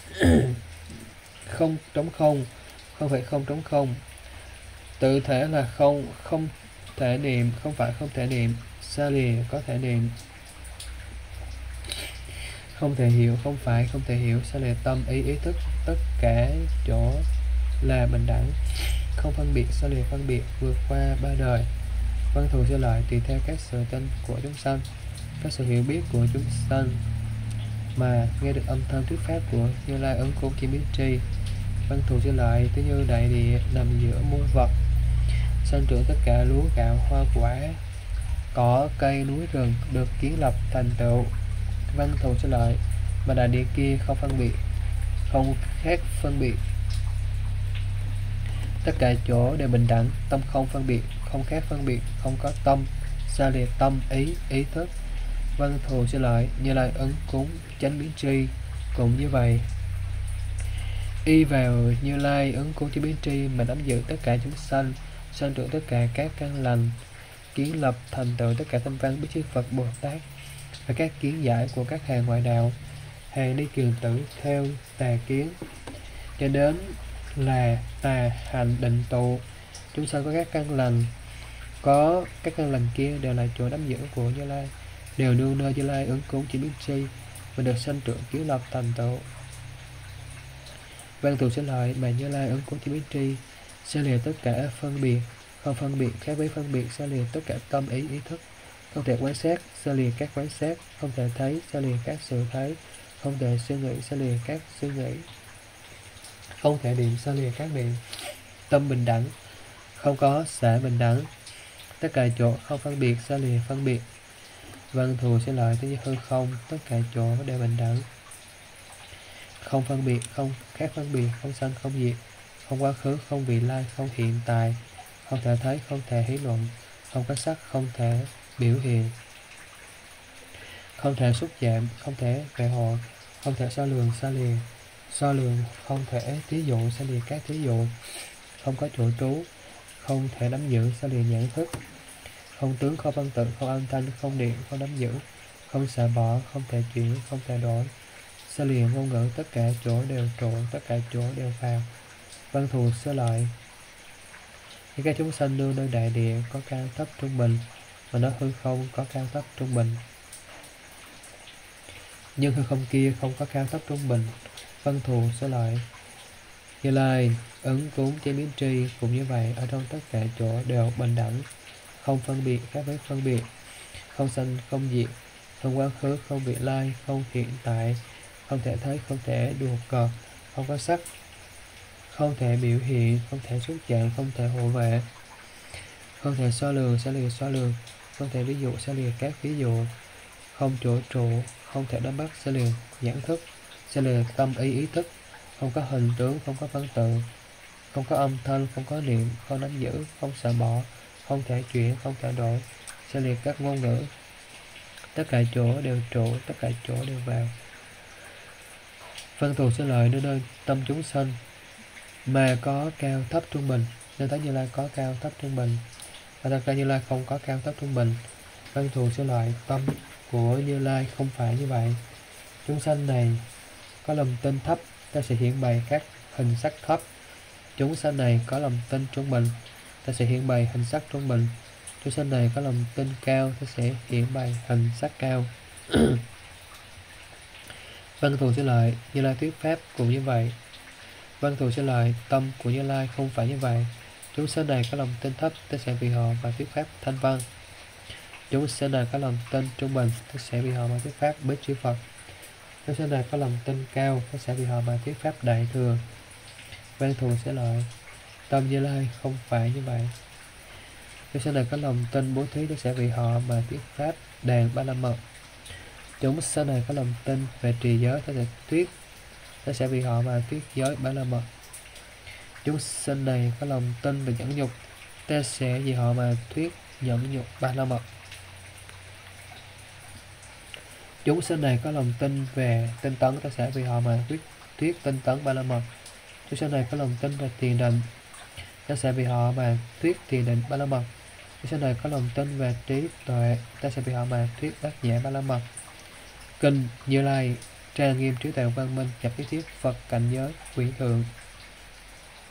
Không trống không, không phải không trống không. Tự thể là không, không thể niệm, không phải không thể niệm. Xa lìa, có thể niệm. Không thể hiểu, không phải không thể hiểu. Xa lìa tâm, ý, ý thức. Tất cả chỗ là bình đẳng. Không phân biệt, xa lìa phân biệt. Vượt qua ba đời. Văn thù sửa lại tùy theo các sự tin của chúng sanh, các sự hiểu biết của chúng sanh mà nghe được âm thanh thuyết pháp của Như Lai ứng cúng chỉ biến tri. Văn thù sửa lại thế như đại địa nằm giữa muôn vật, sanh trưởng tất cả lúa gạo hoa quả, cỏ cây núi rừng được kiến lập thành tựu. Văn thù sửa lại mà đại địa kia không phân biệt, không khác phân biệt, tất cả chỗ đều bình đẳng, tâm không phân biệt, không khác phân biệt, không có tâm, xa lìa tâm, ý, ý thức. Văn thù sẽ lại Như Lai ứng cúng chánh biến tri cũng như vậy. Y vào Như Lai ứng cúng chánh biến tri mà nắm giữ tất cả chúng sanh, sanh trưởng tất cả các căn lành, kiến lập thành tựu tất cả tâm văn biết chư Phật Bồ Tát và các kiến giải của các hàng ngoại đạo, hàng ni kiền tử theo tà kiến cho đến là tà hành định tụ. Chúng sanh có các căn lành, có các căn lành kia đều là chỗ nắm giữ của Như Lai, đều nương nơi Như Lai ứng cúng chỉ biến tri và được sanh trưởng kiến lập thành tựu. Văn thù sẽ lợi mà Như Lai ứng cúng chỉ biến tri sẽ lìa tất cả phân biệt, không phân biệt khác với phân biệt, sẽ lìa tất cả tâm ý, ý thức, không thể quan sát, sẽ lìa các quan sát, không thể thấy, sẽ lìa các sự thấy, không thể suy nghĩ, sẽ lìa các suy nghĩ, không thể niệm, sẽ lìa các niệm. Tâm bình đẳng, không có xã bình đẳng, tất cả chỗ không phân biệt, sẽ lìa phân biệt. Văn thù sẽ lợi thế như hư không, tất cả chỗ đều bình đẳng, không phân biệt, không khác phân biệt, không sanh không diệt, không quá khứ, không vị lai, không hiện tại, không thể thấy, không thể hí luận, không có sắc, không thể biểu hiện, không thể xúc chạm, không thể vệ hộ, không thể so lường, so lường, không thể thí dụ, xa lìa các thí dụ, không có chỗ trú, không thể nắm giữ, xa lìa nhãn thức, không tướng, không văn tự, không âm thanh, không điện, không nắm giữ, không xả bỏ, không thể chuyển, không thể đổi, xa lìa ngôn ngữ, tất cả chỗ đều trụ, tất cả chỗ đều vào. Văn thù sơ lợi những các chúng sanh nương nơi đại địa có cao thấp trung bình, mà nó hư không có cao thấp trung bình, nhưng hư không kia không có cao thấp trung bình. Văn thù sơ lợi Như Lai ứng cúng chánh biến tri cũng như vậy, ở trong tất cả chỗ đều bình đẳng, không phân biệt khác với phân biệt, không sanh không diệt, không quá khứ, không vị lai, không hiện tại, không thể thấy, không thể đùa cợt, không có sắc, không thể biểu hiện, không thể xúc chạm, không thể hộ vệ, không thể so lường, sẽ lìa so lường, không thể ví dụ, sẽ lìa các ví dụ, không chỗ trụ, không thể nắm bắt, sẽ lìa nhãn thức, sẽ lìa tâm ý, ý thức, không có hình tướng, không có văn tự, không có âm thanh, không có niệm, không nắm giữ, không xả bỏ, không thể chuyển, không thể đổi, sẽ lìa các ngôn ngữ, tất cả chỗ đều trụ, tất cả chỗ đều vào. Văn thù sẽ lợi nơi tâm chúng sanh mà có cao thấp trung bình, nên thấy Như Lai có cao thấp trung bình, và thật ra Như Lai không có cao thấp trung bình. Văn thù sẽ lợi tâm của Như Lai không phải như vậy. Chúng sanh này có lòng tin thấp, ta sẽ hiển bày các hình sắc thấp. Chúng sanh này có lòng tin trung bình, ta sẽ hiển bày hình sắc trung bình. Chúng sanh này có lòng tin cao, ta sẽ hiển bày hình sắc cao. Văn thù sẽ lợi Như Lai thuyết pháp cũng như vậy. Văn thù sẽ lợi tâm của Như Lai không phải như vậy. Chúng sanh này có lòng tin thấp, ta sẽ vì họ mà thuyết pháp thanh văn. Chúng sanh này có lòng tin trung bình, ta sẽ vì họ mà thuyết pháp bích chư Phật. Chúng sanh này có lòng tin cao, ta sẽ vì họ mà thuyết pháp đại thừa. Văn thù sẽ lợi tâm Như Lai không phải như vậy. Chúng sanh này có lòng tin bố thí, ta sẽ vì họ mà thuyết pháp đàn ba la mật. Chúng sanh này có lòng tin về trì giới, ta sẽ vì họ mà thuyết giới ba la mật. Chúng sanh này có lòng tin về nhẫn nhục, ta sẽ vì họ mà thuyết nhẫn nhục ba la mật. Chúng sanh này có lòng tin về tinh tấn, ta sẽ vì họ mà thuyết tinh tấn ba la mật. Chúng sanh này có lòng tin về thiền định, ta sẽ vì họ mà thuyết thiền định ba la mật. Chúng sanh này có lòng tin về trí tuệ, ta sẽ vì họ mà thuyết bát nhã ba la mật. Kinh Như Lai trang nghiêm trí tuệ văn minh nhập nhất thiết Phật cảnh giới quỷ thượng.